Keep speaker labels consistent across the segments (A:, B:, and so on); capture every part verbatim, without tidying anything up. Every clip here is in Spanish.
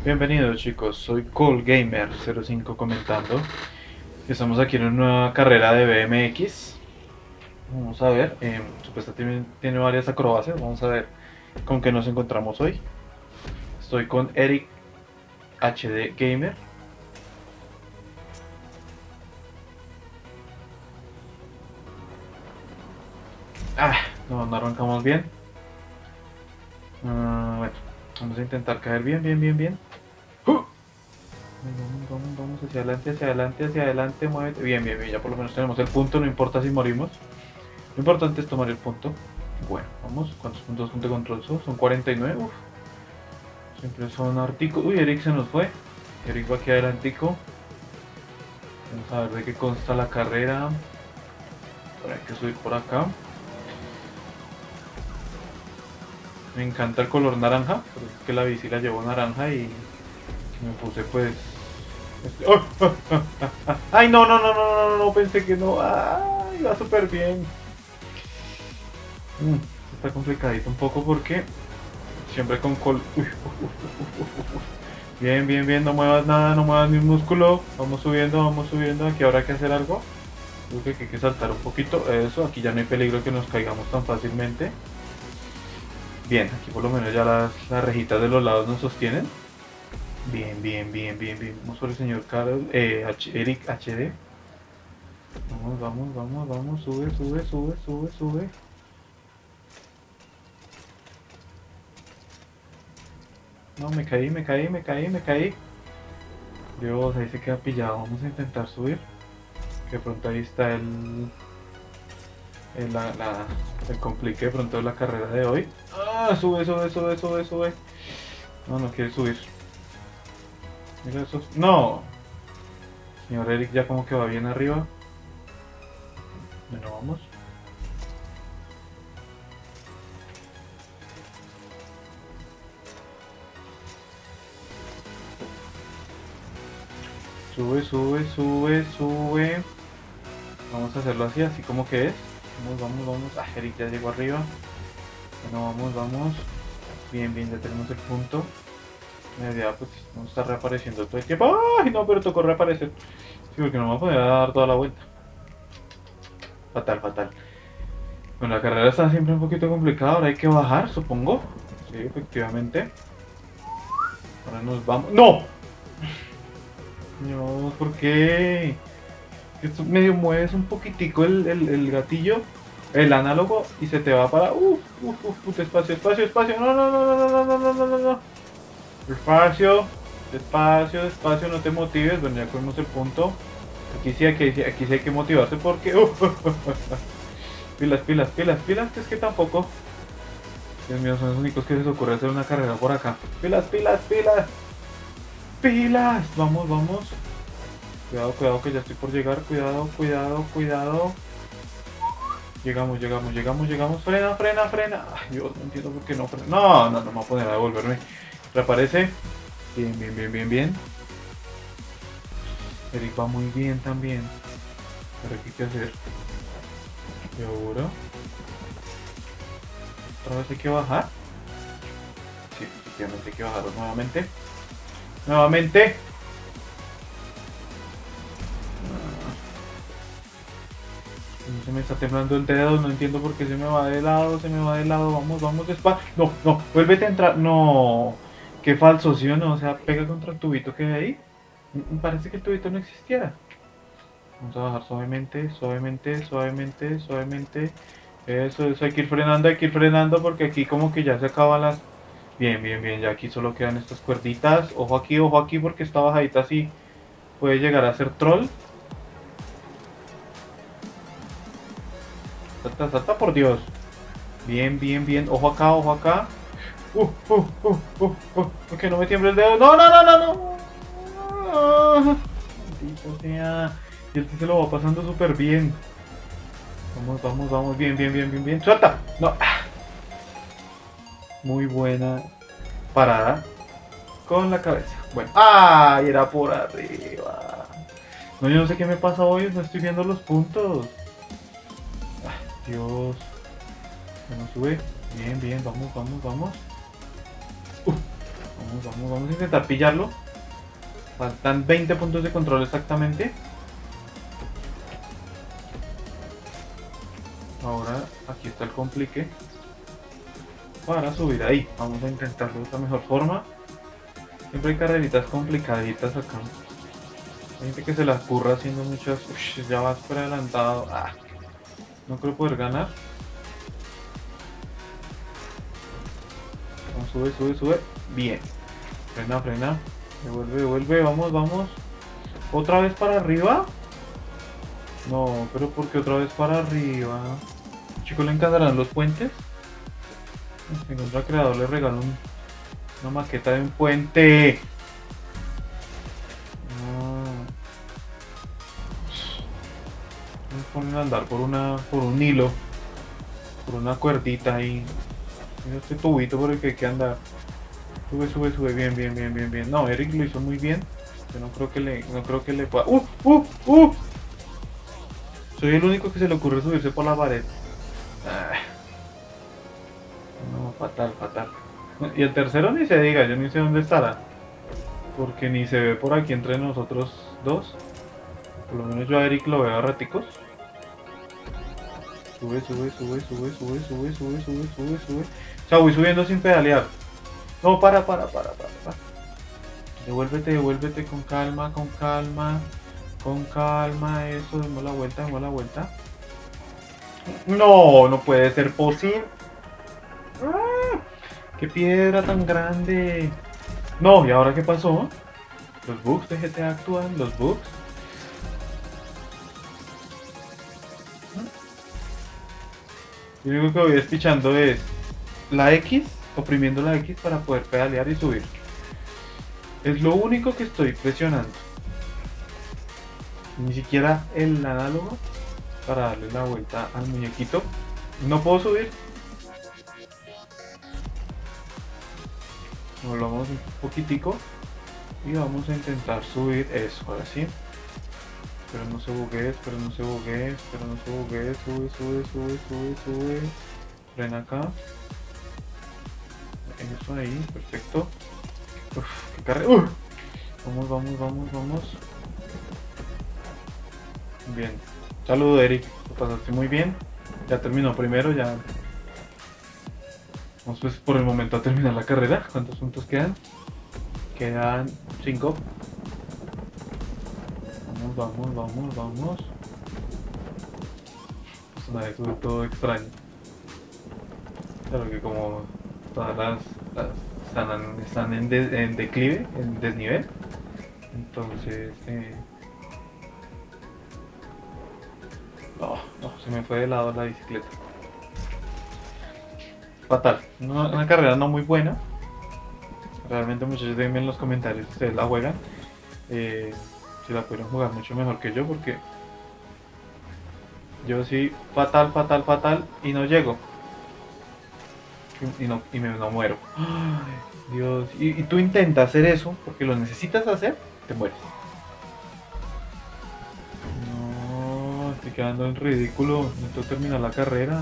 A: Bienvenidos chicos, soy CoolGamer cero cinco comentando. Estamos aquí en una nueva carrera de B M X. Vamos a ver, eh, supuestamente tiene varias acrobacias. Vamos a ver con qué nos encontramos hoy. Estoy con Eric H D Gamer. Ah, no, no arrancamos bien. Uh, bueno, vamos a intentar caer bien, bien, bien, bien. ¡Uh! Vamos, vamos, vamos hacia adelante, hacia adelante, hacia adelante, muévete. Bien, bien, bien, ya por lo menos tenemos el punto, no importa si morimos. Lo importante es tomar el punto. Bueno, vamos, ¿cuántos puntos de control son? Son cuarenta y nueve, uf. Siempre son articos. Uy, Eric se nos fue. Eric va aquí adelantico. Vamos a ver de qué consta la carrera. Ahora hay que subir por acá. Me encanta el color naranja, pero es que la bici la llevo naranja y me puse pues... Este... ¡Oh! ¡Oh! ¡Oh! ¡Oh! ¡Ay, no, no, no, no, no, no! Pensé que no. ¡Ay, va súper bien! Mm, está complicadito un poco porque siempre con col... Uy, uf, uf, uf, uf. Bien, bien, bien, no muevas nada, no muevas ni un músculo. Vamos subiendo, vamos subiendo. Aquí habrá que hacer algo. Creo que aquí hay que saltar un poquito. Eso, aquí ya no hay peligro que nos caigamos tan fácilmente. Bien, aquí por lo menos ya las, las rejitas de los lados nos sostienen. Bien, bien, bien, bien, bien. Vamos por el señor Carol, eh, H, Eric H D. Vamos, vamos, vamos, vamos. Sube, sube, sube, sube, sube. No, me caí, me caí, me caí, me caí. Dios, ahí se queda pillado. Vamos a intentar subir. Que de pronto ahí está el... el, la, la, el complique de pronto de la carrera de hoy. Ah, sube, sube, sube, sube, sube. No, no quiere subir. Mira eso. No. Señor Eric ya como que va bien arriba. Bueno, vamos. Sube, sube, sube, sube. Vamos a hacerlo así, así como que es. Vamos, vamos, vamos. Ah, Eric ya llegó arriba. Bueno, vamos, vamos. Bien, bien, ya tenemos el punto. Ya, pues no está reapareciendo todo el tiempo. ¡Ay, no! Pero tocó reaparecer. Sí, porque no me voy a poder dar toda la vuelta. Fatal, fatal. Bueno, la carrera está siempre un poquito complicada. Ahora hay que bajar, supongo. Sí, efectivamente. Ahora nos vamos. ¡No! No, ¿por qué? Esto medio mueves un poquitico el, el, el gatillo, el análogo, y se te va para... Uf, uf, uf, uf, espacio, espacio, espacio. No, no, no, no, no, no, no, no, no, no. Despacio, despacio, despacio, no te motives. Bueno, ya cogimos el punto. Aquí sí, aquí, aquí sí hay que motivarse porque... Uf, uf, uf, uf. Pilas, pilas, pilas, pilas, que es que tampoco... Dios mío, son los únicos que se les ocurre hacer una carrera por acá. Pilas, pilas, pilas. Pilas. Vamos, vamos. Cuidado, cuidado que ya estoy por llegar. Cuidado, cuidado, cuidado. Llegamos, llegamos, llegamos, llegamos. Frena, frena, frena. Ay, Dios, no entiendo por qué no frena. No, no, no me voy a poner a devolverme. Reaparece. Bien, bien, bien, bien, bien. Eric va muy bien también. Pero ¿qué hay que hacer? ¿Y ahora? ¿Otra vez hay que bajar? Sí, efectivamente hay que bajarlo nuevamente. Nuevamente. Se me está temblando el dedo, no entiendo por qué se me va de lado, se me va de lado, vamos, vamos despacio. No, no, vuélvete a entrar, no. Qué falso, ¿sí o no? O sea, pega contra el tubito que hay ahí. Me parece que el tubito no existiera. Vamos a bajar suavemente, suavemente, suavemente, suavemente. Eso, eso, hay que ir frenando, hay que ir frenando porque aquí como que ya se acaban las... Bien, bien, bien, ya aquí solo quedan estas cuerditas. Ojo aquí, ojo aquí porque esta bajadita así puede llegar a ser troll. Salta, salta por Dios. Bien, bien, bien. Ojo acá, ojo acá. Uh, uh, uh, uh, uh. Que no me tiemble el dedo. No, no, no, no, no. Ah, maldito sea. Y este se lo va pasando súper bien. Vamos, vamos, vamos. Bien, bien, bien, bien, bien. Suelta. No. Muy buena parada con la cabeza. Bueno. ¡Ah! Era por arriba. No, yo no sé qué me pasa hoy. No estoy viendo los puntos. Ay, Dios. Bueno, sube. Bien, bien. Vamos, vamos, vamos. Uh, Vamos, vamos, vamos a intentar pillarlo. Faltan veinte puntos de control exactamente. Ahora aquí está el complique para subir ahí. Vamos a intentarlo de otra mejor forma. Siempre hay carreritas complicaditas acá. Hay gente que se las curra haciendo muchas. Uy, ya vas por adelantado. Ah, no creo poder ganar. Vamos, sube, sube, sube. Bien. Frena, frena. Devuelve, devuelve. Vamos, vamos. ¿Otra vez para arriba? No, pero ¿por qué otra vez para arriba? Chicos, ¿le encantarán los puentes? Si encuentra al creador, le regalo un, una maqueta de un puente. No. Me ponen a andar por una, por un hilo, por una cuerdita ahí. Mira este tubito por el que hay que andar. Sube, sube, sube, bien, bien, bien, bien, bien. No, Eric lo hizo muy bien. Yo no creo que le, no creo que le pueda. ¡Uh! ¡Uh! ¡Uh! Soy el único que se le ocurre subirse por la pared. Ah. No, fatal, fatal. Y el tercero ni se diga, yo ni sé dónde estará. Porque ni se ve por aquí entre nosotros dos. Por lo menos yo a Eric lo veo a raticos. Sube, sube, sube, sube, sube, sube, sube, sube, sube, sube. O sea, voy subiendo sin pedalear. No, para, para, para, para, para. Devuélvete, devuélvete con calma, con calma. Con calma, eso, demos la vuelta, demos la vuelta. No, no puede ser posible. ¡Ah! ¡Qué piedra tan grande! No, ¿y ahora qué pasó? Los bugs de G T A actúan, los bugs. Lo único que voy despichando es la X, oprimiendo la X para poder pedalear y subir. Es lo único que estoy presionando. Ni siquiera el análogo para darle la vuelta al muñequito. No puedo subir. Volvamos un poquitico y vamos a intentar subir eso, ahora sí. Pero no se buguee, pero no se buguee, pero no se buguee. Sube, sube, sube, sube, sube. Frena acá. Eso ahí, perfecto. Uf, qué carrera. Uh. Vamos, vamos, vamos, vamos. Bien. Saludo, Eric. Lo pasaste muy bien. Ya terminó primero, ya. Vamos pues por el momento a terminar la carrera. ¿Cuántos puntos quedan? Quedan cinco. Vamos, vamos, vamos, vamos. Es una vez todo extraño. Claro que como todas las, las están, están en, de, en declive, en desnivel. Entonces... Eh... No, no, se me fue de lado la bicicleta. Fatal. Una, una carrera no muy buena. Realmente, muchachos, denme en los comentarios si ustedes la juegan. Eh, si la pueden jugar mucho mejor que yo, porque yo sí, fatal, fatal, fatal, y no llego. Y, no, y me no muero. Ay, Dios. Y, y tú intentas hacer eso, porque lo necesitas hacer, te mueres. No, estoy quedando en ridículo. Necesito terminar la carrera.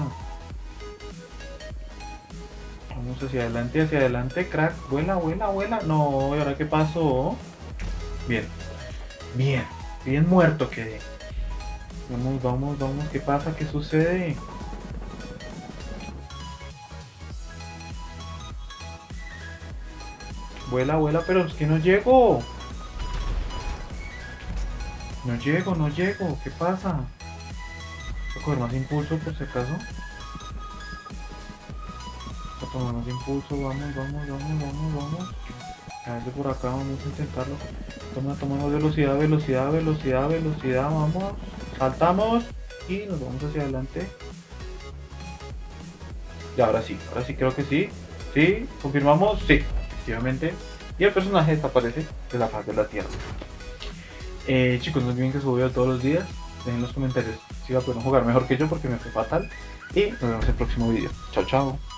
A: Vamos hacia adelante, hacia adelante, crack. Vuela, vuela, vuela. No, ¿y ahora qué pasó? Bien. Bien. Bien muerto quedé. Vamos, vamos, vamos. ¿Qué pasa? ¿Qué sucede? Vuela, vuela, pero es que no llego. No llego, no llego. ¿Qué pasa? Voy a coger más impulso por si acaso. Voy a tomar más impulso. Vamos, vamos, vamos, vamos, vamos. A ver, por acá vamos a intentarlo. Toma, tomamos velocidad, velocidad, velocidad, velocidad. Vamos. Saltamos. Y nos vamos hacia adelante. Y ahora sí, ahora sí creo que sí. Sí, confirmamos. Sí, efectivamente. Y el personaje desaparece de la faz de la Tierra. Eh, chicos, no olviden que subo video todos los días. Dejen en los comentarios si va a poder jugar mejor que yo porque me fue fatal. Y nos vemos en el próximo video. Chao, chao.